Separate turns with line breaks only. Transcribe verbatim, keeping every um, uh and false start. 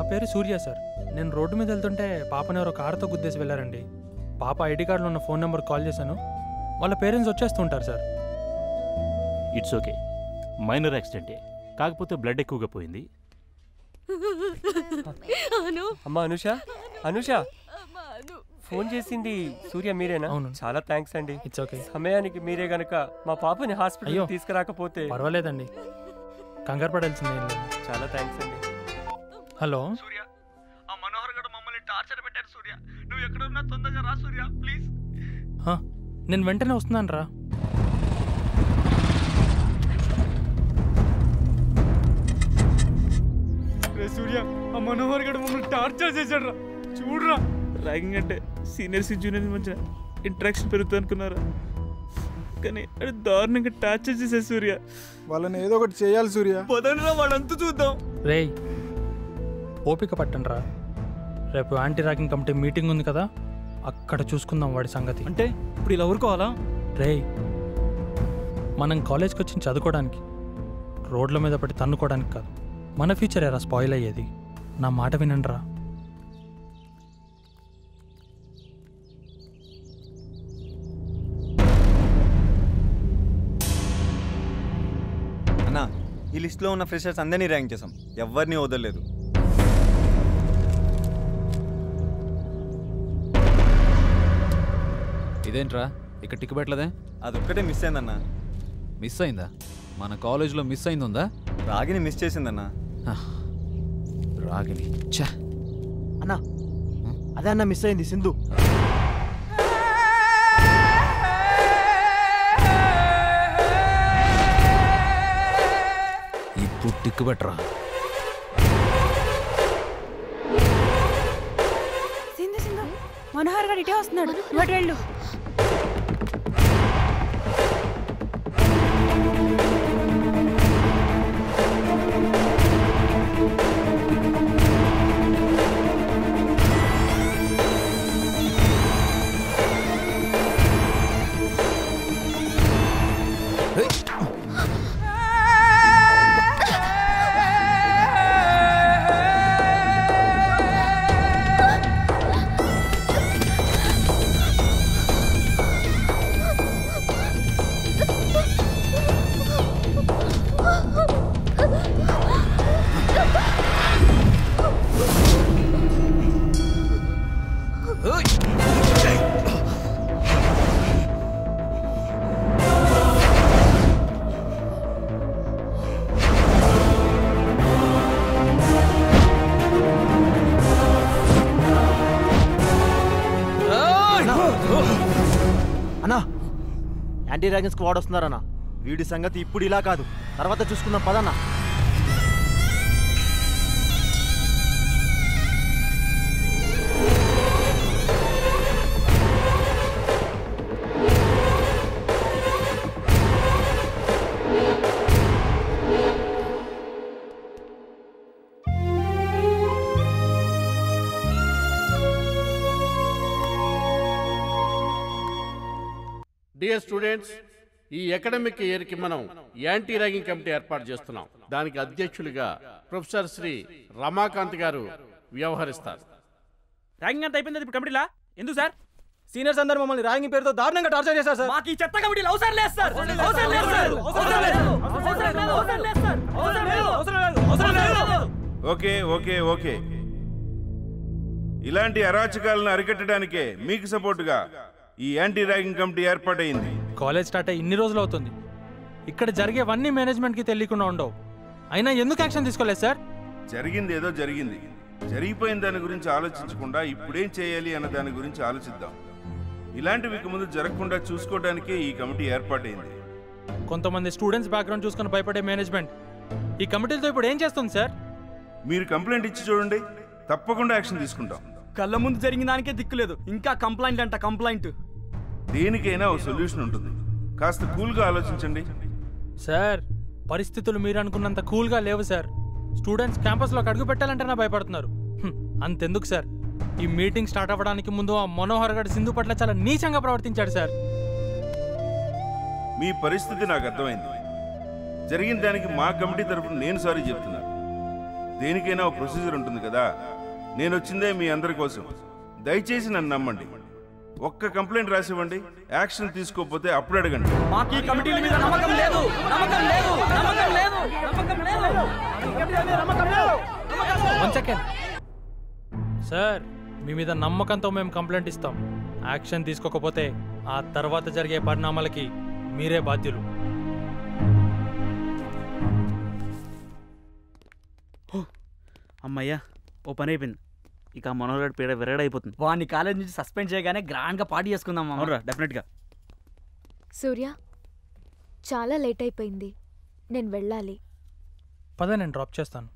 పేరు సూర్య సార్. నేను రోడ్డు మీద వెళ్తుంటే పాపని ఎవరో కారుతో గుద్దేసి వెళ్ళారండి. పాప ఐడి కార్డులో ఉన్న ఫోన్ నెంబర్ కాల్ చేశాను. వాళ్ళ పేరెంట్స్ వచ్చేస్తుంటారు సార్.
ఇట్స్ ఓకే, మైనర్ యాక్సిడెంటే, కాకపోతే బ్లడ్ ఎక్కువగా పోయింది.
అమ్మా అనుష, అనుష ఫోన్ చేసింది సూర్య మీరేనా?
అవును.
చాలా థ్యాంక్స్ అండి.
It's okay.
సమయానికి మీరే గనక మా పాపని హాస్పిటల్ తీసుకురాకపోతే.
పర్వాలేదండి, కంగారు పడాల్సిందే.
చాలా థ్యాంక్స్ అండి.
హలో
సూర్య, ఆ మనోహర్ గడు మమ్మల్ని టార్చర్ పెట్టారు సూర్య. నువ్వు ఎక్కడ ఉన్నా తొందరగా రా సూర్య, ప్లీజ్.
నేను వెంటనే వస్తున్నాను రా.
సూర్య, ఆ మనోహర్ గడు మమ్మల్ని టార్చర్ చేశాడు రా. చూడరా, ర్యాగింగ్ అంటే సీనియర్స్ జూనియర్స్ మధ్య ఇంట్రాక్షన్ పెరుగుతుంది అనుకున్నారా, కానీ అది దారుణంగా టార్చర్ చేశారు సూర్య.
వాళ్ళని ఏదో ఒకటి చేయాలి సూర్య.
పదండ్రా, వాళ్ళంతా చూద్దాం.
రేయ్ ఓపిక పట్టండి రా, రేపు యాంటీ ర్యాగింగ్ కమిటీ మీటింగ్ ఉంది కదా, అక్కడ చూసుకుందాం వాడి సంగతి.
అంటే ఇప్పుడు ఇలా ఊరుకోవాలా?
రేయ్ మనం కాలేజ్కి వచ్చి చదువుకోవడానికి, రోడ్ల మీద పడి తన్నుకోవడానికి కాదు. మన ఫ్యూచర్ ఎరా స్పాయిల్ అయ్యేది. నా మాట వినండి రా.
అన్నా, ఈ లిస్ట్లో ఉన్న ఫ్రెషర్స్ అందరినీ ర్యాంక్ చేసాం, ఎవరిని వదలలేదు.
ఇదేంట్రా ఇక్కడ టిక్ పెట్టలేదే?
అదొక్కటే మిస్ అయిందన్నా.
మిస్ అయిందా? మన కాలేజ్లో మిస్ అయిందా?
రాగిని మిస్ చేసిందన్నా.
రాగిని ఛా
అన్నా, అదే అన్న మిస్ అయింది, సింధు.
ఇప్పుడు టిక్ పెట్టరా.
సింధు సింధు మనోహర్ గారు ఇటే వస్తున్నాడు, ఇటు వెళ్ళు.
అన్నా, యాంటీ ర్యాగింగ్ స్క్వాడ్ వస్తున్నారన్నా. వీడి సంగతి ఇప్పుడు ఇలా కాదు, తర్వాత చూసుకుందాం పదన్నా.
డియర్ స్టూడెంట్స్, ఈ అకాడమిక్ ఇయర్కి మనం యాంటీ ర్యాగింగ్ కమిటీ ఏర్పాటు చేస్తున్నాం. దానికి అధ్యక్షులుగా ప్రొఫెసర్ శ్రీ రమాకాంత్ గారు వ్యవహరిస్తారు.
ర్యాగింగ్ అంతా అయిపోయింది, ఇప్పుడు కమిటీలా ఎందుకు సార్?
సీనియర్స్ అందరూ మమ్మల్ని ర్యాగింగ్ పేరుతో దారుణంగా టార్చర్ చేశారు సార్.
మాకు ఈ చెత్త కమిటీలు అవసరం లేదు సార్. అవసరం లేదు సార్. అవసరం లేదు. అవసరం లేదు. అవసరం లేదు సార్. అవసరం లేదు. అవసరం లేదు. అవసరం లేదు.
ఓకే ఓకే ఓకే ఇలాంటి అరాచకాలను అరికట్టడానికే మీకు సపోర్టుగా ఈ యాంటీ ర్యాగింగ్ కమిటీ ఏర్పాటైంది.
కాలేజ్ స్టార్ట్ అయ్యి ఇన్ని రోజులు అవుతుంది, ఇక్కడ జరిగేవన్నీ మేనేజ్మెంట్కి తెలియకుండా ఉండవు. అయినా ఎందుకు యాక్షన్ తీసుకోలేదు సార్?
జరిగింది ఏదో జరిగింది, జరిగిపోయిన దాని గురించి ఆలోచించకుండా ఇప్పుడేం చేయాలి అన్న దాని గురించి ఆలోచిద్దాం. ఇలాంటివి ఇక ముందు జరగకుండా చూసుకోవడానికే ఈ కమిటీ ఏర్పాటైంది.
కొంతమంది స్టూడెంట్స్ బ్యాక్గ్రౌండ్ చూసుకొని భయపడే మేనేజ్మెంట్ ఈ కమిటీలతో ఇప్పుడు ఏం చేస్తుంది సార్?
మీరు కంప్లైంట్ ఇచ్చి చూడండి, తప్పకుండా యాక్షన్ తీసుకుంటాం.
కళ్ళ ముందు జరిగిన దానికే దిక్కులేదు, ఇంకా కంప్లైంట్ అంట కంప్లైంట్.
దేనికైనా ఒక సొల్యూషన్ ఉంటుంది, కాస్త కూల్గా ఆలోచించండి.
సార్ పరిస్థితులు మీరు అనుకున్నంత కూల్గా లేవు సార్. స్టూడెంట్స్ క్యాంపస్లోకి అడుగు పెట్టాలంటేనే భయపడుతున్నారు. అంతెందుకు సార్, ఈ మీటింగ్ స్టార్ట్ అవ్వడానికి ముందు ఆ మనోహర్ గారు సింధు పట్ల చాలా నీచంగా ప్రవర్తించాడు సార్.
మీ పరిస్థితి నాకు అర్థమైంది. జరిగిన దానికి మా కమిటీ తరఫున నేను సారీ చెప్తున్నాను. దేనికైనా ఒక ప్రొసీజర్ ఉంటుంది కదా. నేను వచ్చిందే మీ అందరి కోసం. దయచేసి నన్ను నమ్మండి. ఒక్క కంప్లైంట్ రాసివ్వండి. యాక్షన్ తీసుకోకపోతే అప్పుడు అడగండి.
మాకు ఈ కమిటీల మీద నమ్మకం లేదు నమ్మకం లేదు నమ్మకం లేదు నమ్మకం లేదు నమ్మకం లేదు.
వన్ సెకండ్ సార్, మీ మీద నమ్మకంతో మేము కంప్లైంట్ ఇస్తాం. యాక్షన్ తీసుకోకపోతే ఆ తర్వాత జరిగే పరిణామాలకి మీరే బాధ్యులు.
అమ్మయ్యా, ఓ పని అయిపోయింది. ఇక మనోహర్ పీడ విరగడైపోతుంది.
వాడిని కాలేజ్ నుంచి సస్పెండ్ చేయగానే గ్రాండ్ గా పార్టీ చేసుకుందాం.
అవునరా, డెఫినెట్గా.
సూర్య, చాలా లేట్ అయిపోయింది, నేను వెళ్ళాలి.
పద, నేను డ్రాప్ చేస్తాను.